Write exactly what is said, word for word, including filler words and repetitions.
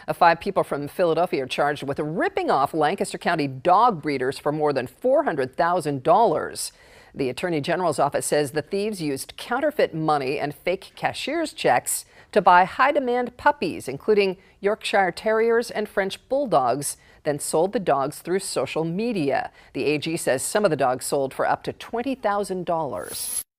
Uh, Five people from Philadelphia are charged with ripping off Lancaster County dog breeders for more than four hundred thousand dollars. The Attorney General's office says the thieves used counterfeit money and fake cashier's checks to buy high-demand puppies, including Yorkshire Terriers and French Bulldogs, then sold the dogs through social media. The A G says some of the dogs sold for up to twenty thousand dollars.